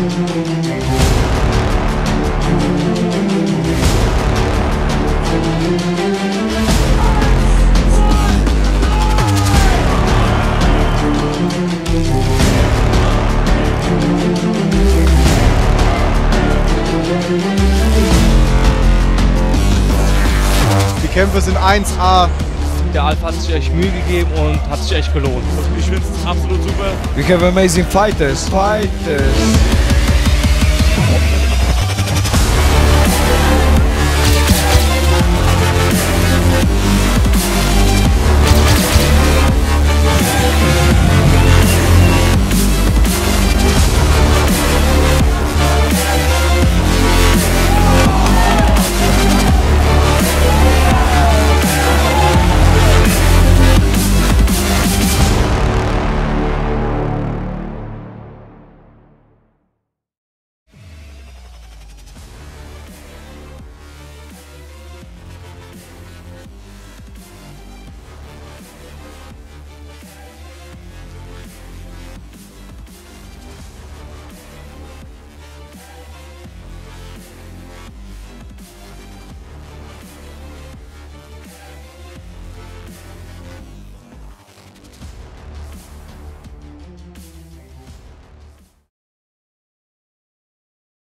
Die Kämpfe sind 1A. Der Alpha hat sich echt Mühe gegeben und hat sich echt gelohnt. Ich finde es absolut super. We have amazing fighters.